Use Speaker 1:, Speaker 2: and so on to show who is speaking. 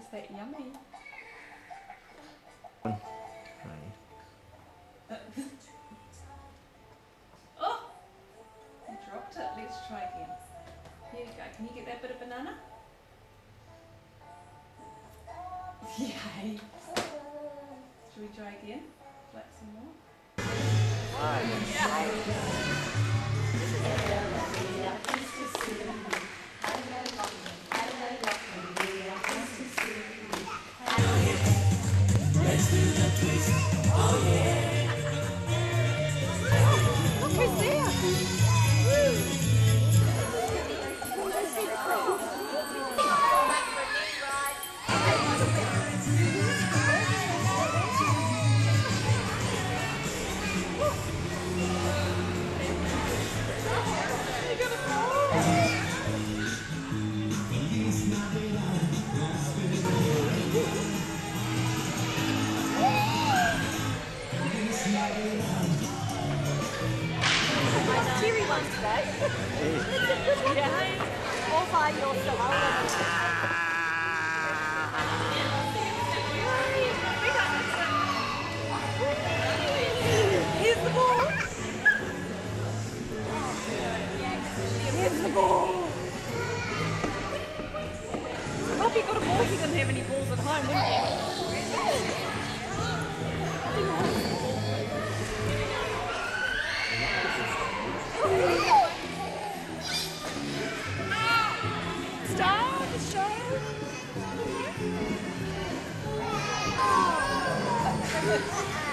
Speaker 1: Is that yummy? Oh! You dropped it. Let's try again. Here you go. Can you get that bit of banana? Yay! Should we try again? Like some more?
Speaker 2: Let's do the twist. Oh yeah.
Speaker 1: Look who's there!
Speaker 3: Cheery ones today. Yeah. All by yourself. Here's the ball. Here's the ball. Well, if you got a ball, you didn't have any balls at home, wouldn't you? Star of the show. Oh.